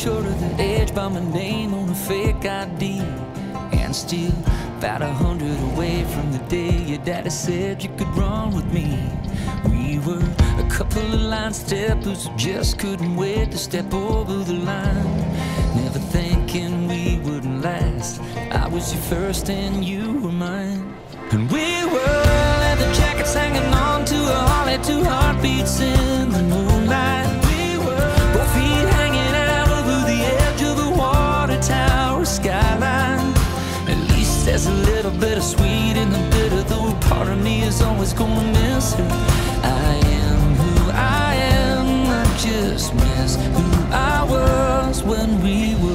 short of the edge by my name on a fake ID, and still about 100 away from the day your daddy said you could run with me. We were a couple of line steppers who just couldn't wait to step over the line, never thinking we wouldn't last. I was your first and you were mine. And we were leather jackets hanging on to a Harley, two heartbeats in the moonlight. We were both feet hanging out over the edge of a water tower skyline. At least there's a little bit of sweet in the bitter, though part of me is always gonna miss her. I am who I am, I just miss who I was when we were.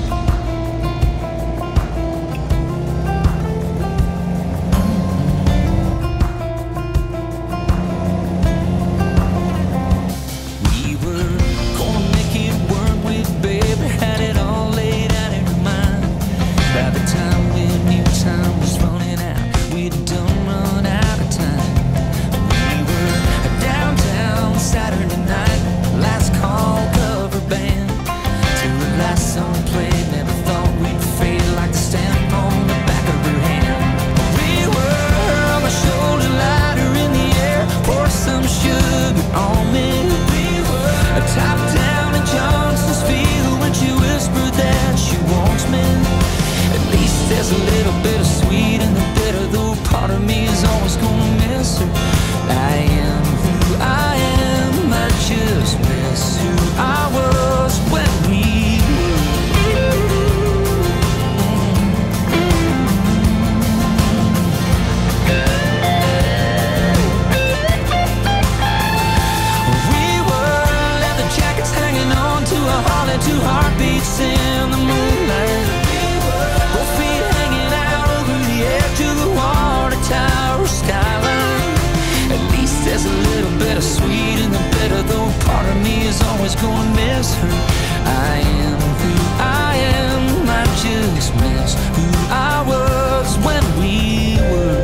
Two heartbeats in the moonlight, both feet hanging out over the edge of the water tower skyline. At least there's a little bit of sweet in the bitter, though part of me is always gonna miss her. I am who I am, I just miss who I was when we were.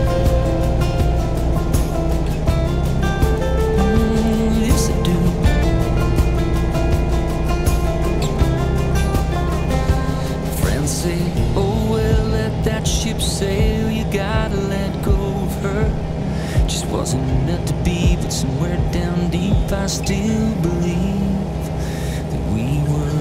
Yes, I do. Say, oh well, let that ship sail, you gotta let go of her. Just wasn't meant to be, but somewhere down deep I still believe that we were.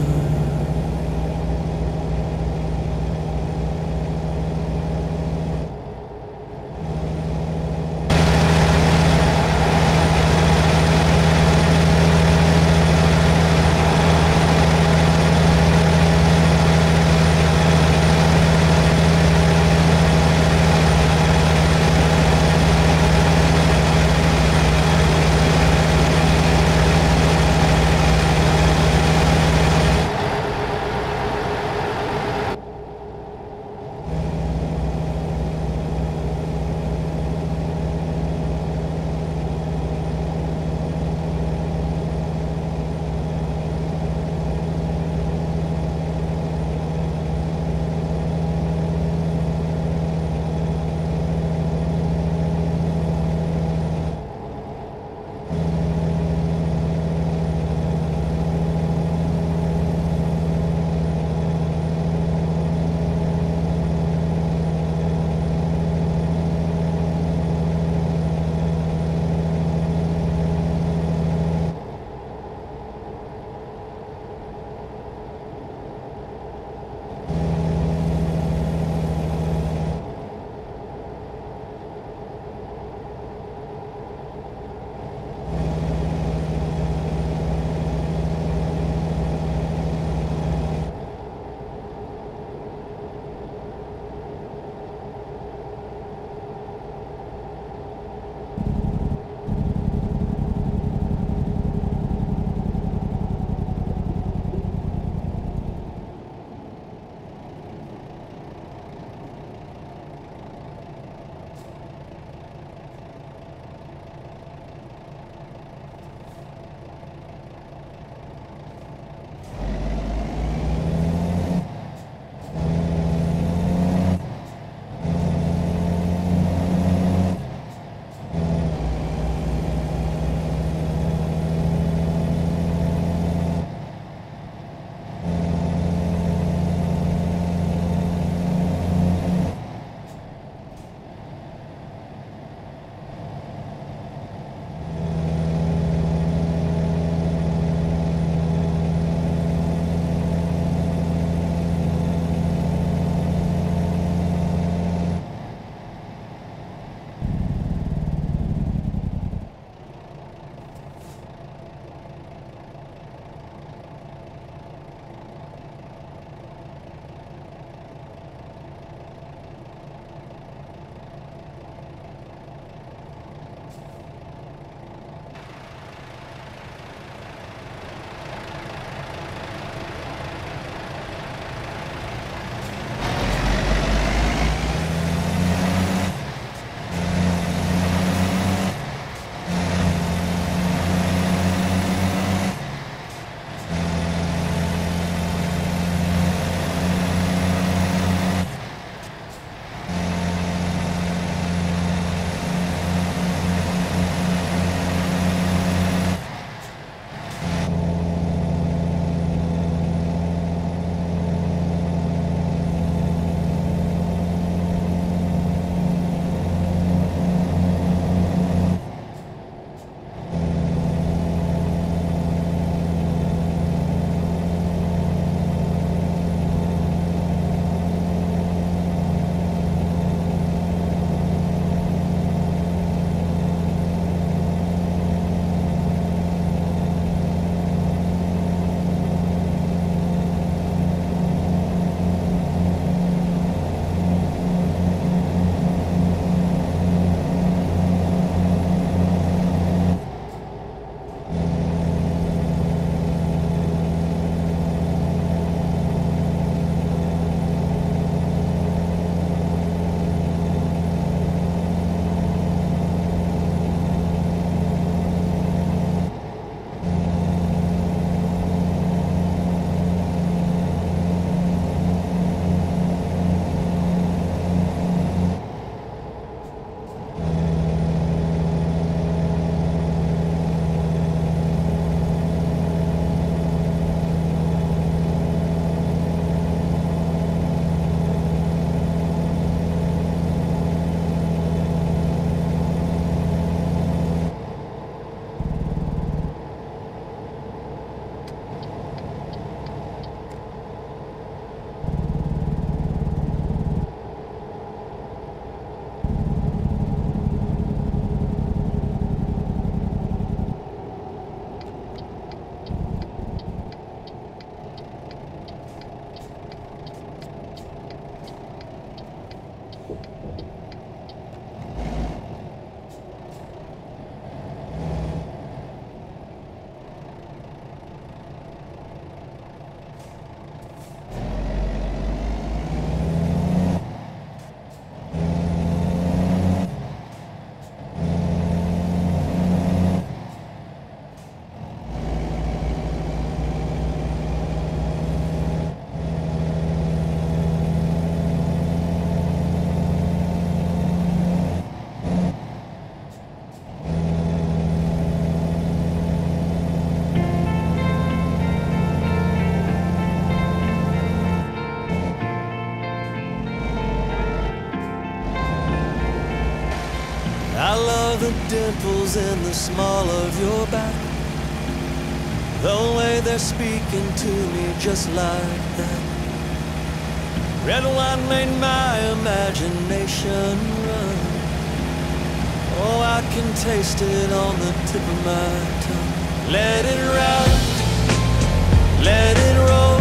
I love the dimples in the small of your back, the way they're speaking to me just like that. Red wine made my imagination run. Oh, I can taste it on the tip of my tongue. Let it ride, let it roll.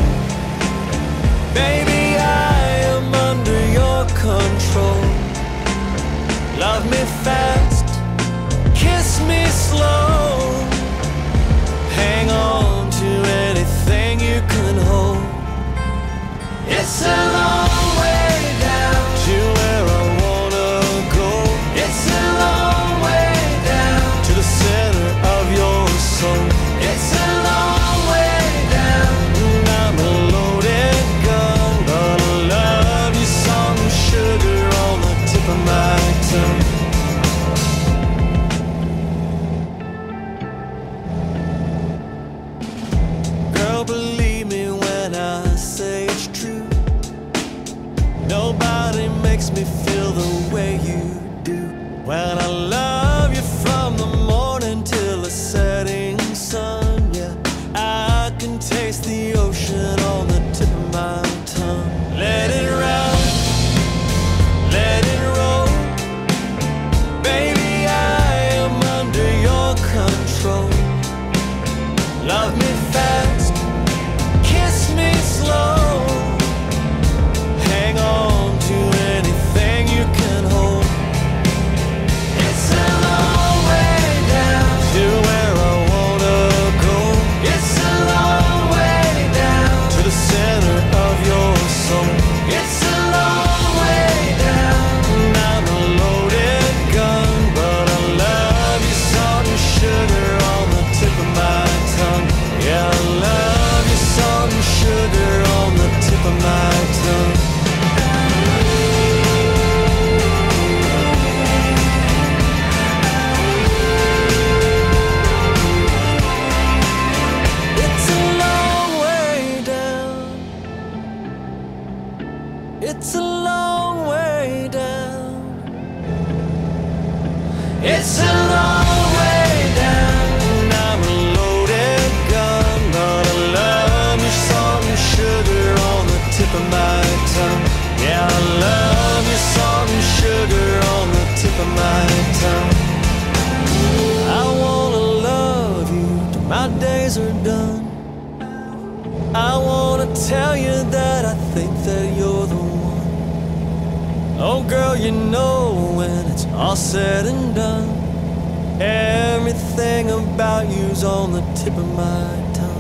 Baby, I am under your control. Love me fast, kiss me slow. Hang on to anything you can hold. It's a long way down to where I wanna go. It's a long way down to the center of your soul. It's a long way down, and I'm a loaded gun, but I love you some sugar on the tip of my tongue. Girl, believe me when I say it's true. Nobody makes me feel the way you do. When I love you from the morning till the setting sun, yeah, I can taste the ocean on the tip of my tongue. Let it ride, let it roll. Baby, I am under your control. Love me fast, kiss me slow. Hang on to anything you can hold. It's a long way down to where I wanna go. It's a long way down to the center of your soul. It's a long way down, and I'm a loaded gun, but I love you salt and sugar on the tip of my tongue. Yeah, I love you salt and sugar on the tip of my tongue. It's a long way down. It's a long way down. It's a long way down, and I'm a loaded gun, but I love you salt and sugar on the tip of my tongue. Yeah, I love you salt and sugar on the tip of my tongue. I wanna love you till my days are done. I wanna tell you that I think that you're the one. Oh girl, you know when it's all said and done, everything about you's on the tip of my tongue.